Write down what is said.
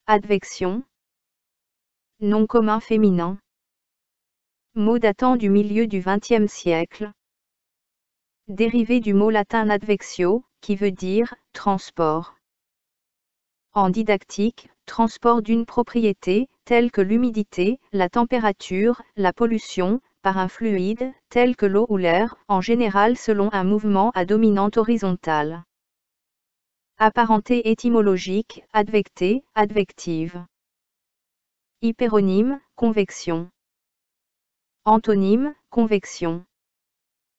Advection. Nom commun féminin. Mot datant du milieu du XXe siècle. Dérivé du mot latin advectio, qui veut dire « transport ». En didactique, transport d'une propriété, telle que l'humidité, la température, la pollution, par un fluide, tel que l'eau ou l'air, en général selon un mouvement à dominante horizontale. Apparenté étymologique, advecté, advective. Hyperonyme, convection. Antonyme, convection.